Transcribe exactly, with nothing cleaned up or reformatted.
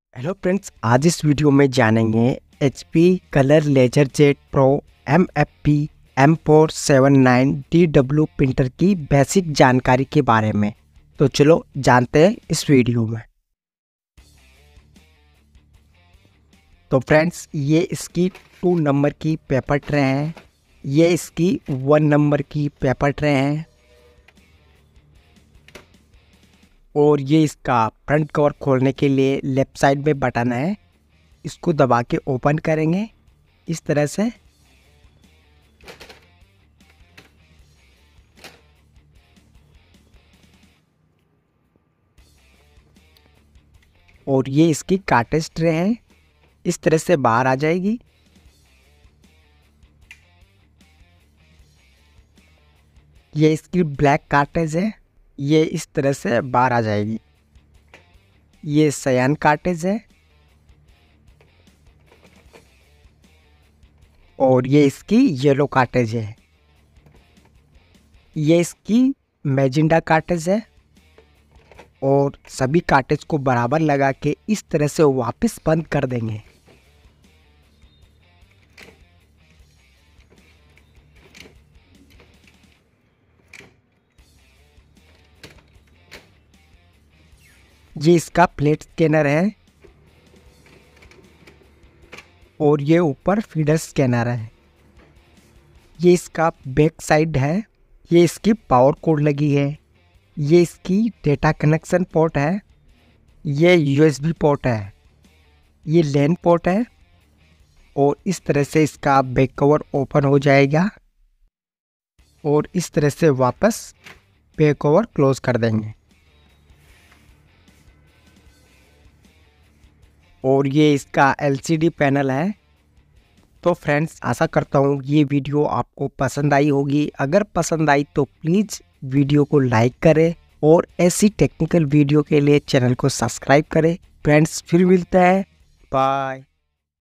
Hello friends, आज इस video में जानेंगे H P colour laser jet pro M F P M four seven nine D W printer की बेसिक जानकारी के बारे में। तो चलो जानते हैं इस वीडियो में। तो फ्रेंड्स, ये इसकी टू नंबर की पेपर ट्रे है, ये इसकी वन नंबर की पेपर ट्रे है और ये इसका फ्रंट कवर खोलने के लिए लेफ्ट साइड में बटन है। इसको दबा के ओपन करेंगे इस तरह से। और ये इसकी कार्टेज ट्रे है, इस तरह से बाहर आ जाएगी। ये इसकी ब्लैक कार्टेज है, ये इस तरह से बाहर आ जाएगी। ये सयान कार्टेज है और ये इसकी येलो कार्टेज है। ये इसकी मैजेंडा कार्टेज है और सभी कार्टेज को बराबर लगा के इस तरह से वापस बंद कर देंगे। ये इसका प्लेट स्कैनर है और ये ऊपर फीडर स्कैनर है। ये इसका बैक साइड है, ये इसकी पावर कोड लगी है। ये इसकी डेटा कनेक्शन पोर्ट है, ये यूएसबी पोर्ट है, ये लैन पोर्ट है और इस तरह से इसका बैक कवर ओपन हो जाएगा और इस तरह से वापस बैक कवर क्लोज कर देंगे। और ये इसका एलसीडी पैनल है। तो फ्रेंड्स, आशा करता हूँ ये वीडियो आपको पसंद आई होगी। अगर पसंद आई तो प्लीज़ वीडियो को लाइक करें और ऐसी टेक्निकल वीडियो के लिए चैनल को सब्सक्राइब करें। फ्रेंड्स, फिर मिलते हैं, बाय।